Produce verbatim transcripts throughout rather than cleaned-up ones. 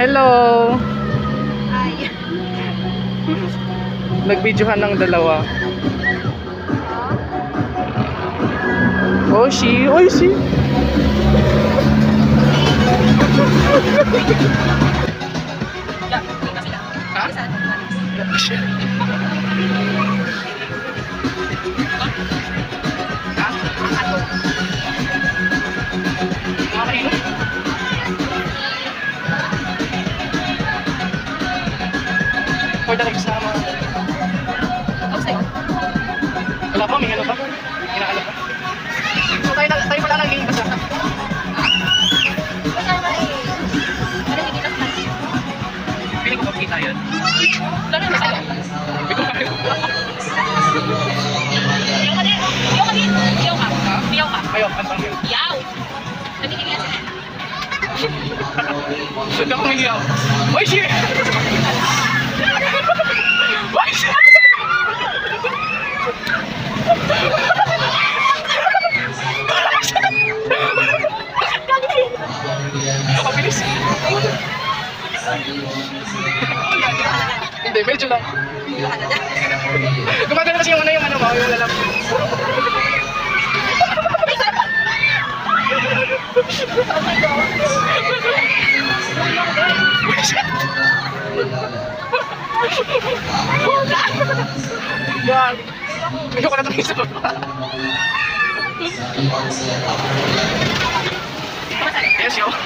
Hello! Hi. Nag-videohan ng dalawa. Oh, she! Oy, she! Ha? For the exam. Wala pa, may ano pa? Inaano pa? So tayo, na, tayo pala naging basa. Pili ko pa kita yun. Lalo na sa'yo. Ito pa yun. Iyaw ka din. Iyaw ka din. Iyaw ka. Iyaw ka. Ayaw, pantang yun. Iyaw. Nagiging yan siya. Saan ako nangiyaw? Oy, shit! Oy, shit! Nakabilis. Hindi, medyo lang. Gumagano kasi yung ano yung ano mo, yung lalap. Oh my God. Gag. Ayoko na ito isa pa. Yes, yo.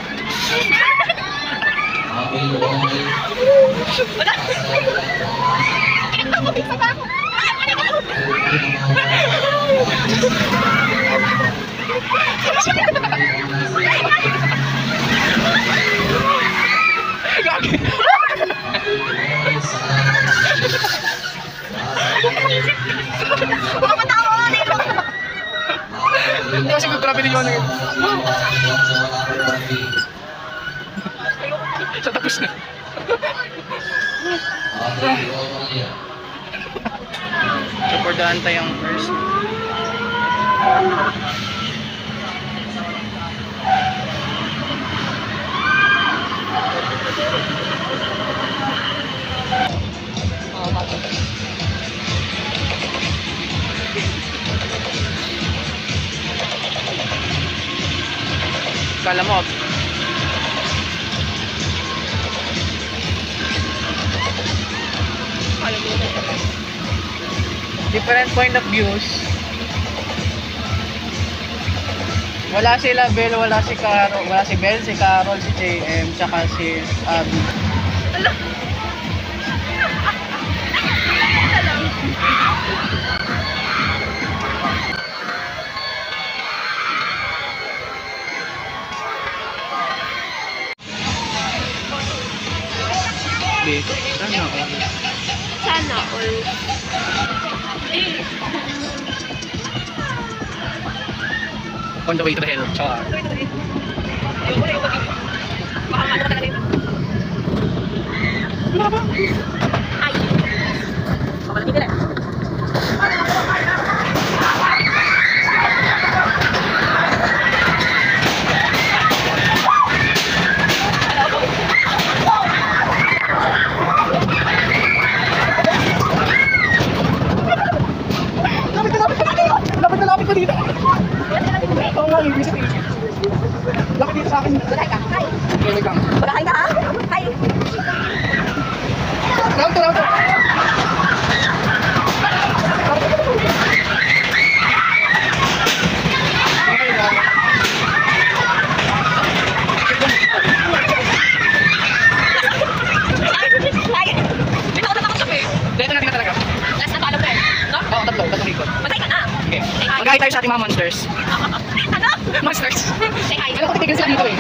Gagi. Hindi kasi grabe din yun. Sa tapos na. Supportahan tayong first. Kala mo different point of views. Wala sila Bel, wala si Carol, wala si Bel, si Carol, si J M, tsaka si Abby. Sana all. Sana all. On the way to the hell. Char. Ayoko na yung pag-ibig. Baka ano ka talaga ito. Wala ba? Ay. Pamalagin nila. Lapit na lapit pa dito. Oo nga, yung visit. Lapit dito sa akin. Balay ka. Hi. Okay, wait lang. Balay ka ha? Hi. Round to, round to. Okay lang. Hi. Dito ako natakot eh. Dito natin na talaga. Last na paalam ko eh. No? Oo, tatlo, tatlong ikot. Balay ka na. Okay. Say hi. Mag-hi tayo sa ating mga monsters. Ano? Monsters. Say hi. Alam ko titigil sila dito eh.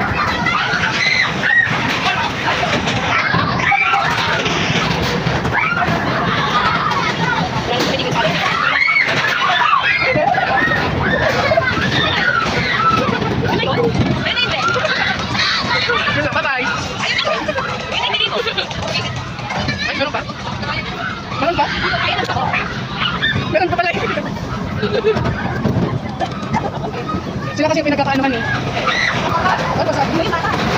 Bye-bye. Ay, meron pa? Meron pa? Meron pa pala eh. Sila kasi pinagkakaanohan eh. Ano ba sabi?